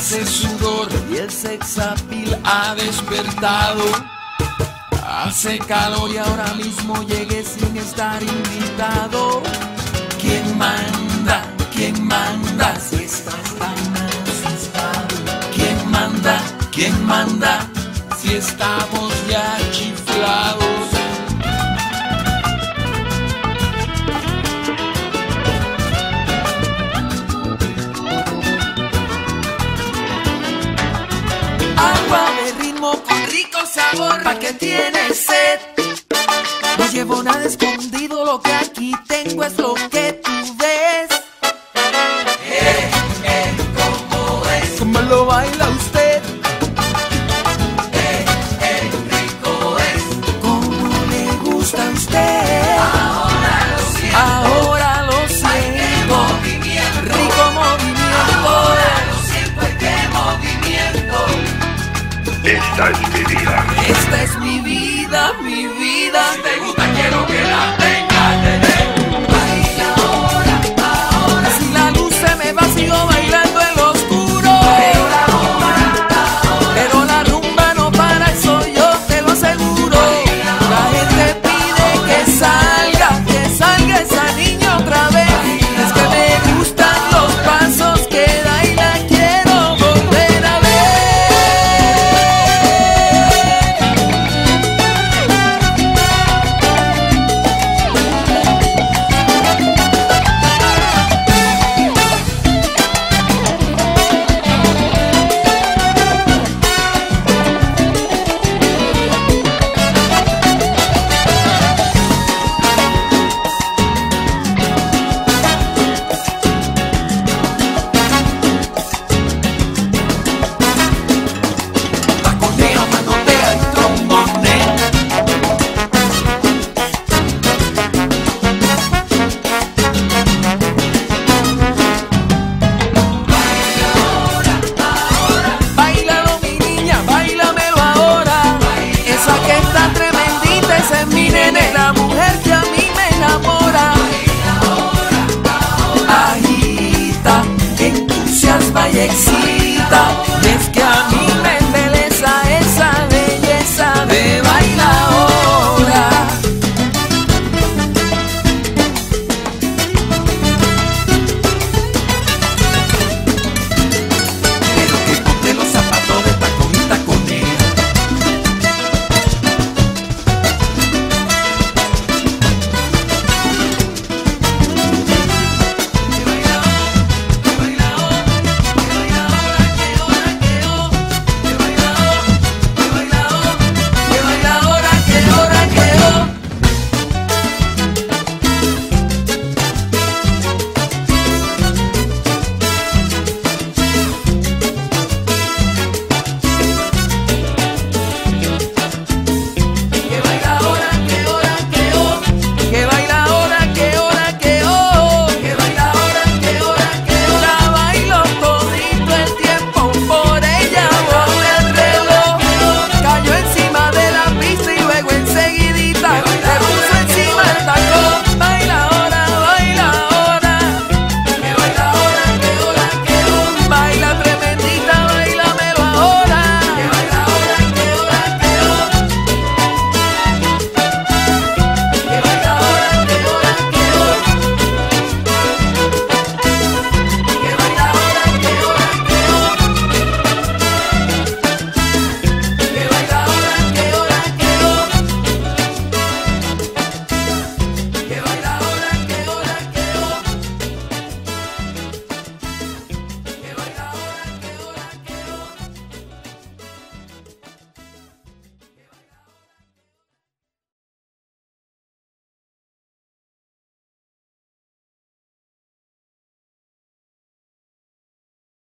hace sudor y el sex appeal ha despertado. Hace calor y ahora mismo llegué sin estar invitado. ¿Quién manda? ¿Quién manda? Si estás tan asustado. ¿Quién manda? ¿Quién manda? Si estamos ya chiflados. Agua de ritmo con rico sabor, pa' que tienes sed. No llevo nada escondido, lo que aquí tengo es lo que tú ves. ¿Cómo es? ¿Cómo lo baila usted? Rico es. ¿Cómo le gusta a usted? Ahora lo siento. Ahora lo siento. Ay, qué movimiento. Rico movimiento. Ahora lo siento, ay, qué movimiento. Esta es mi vida.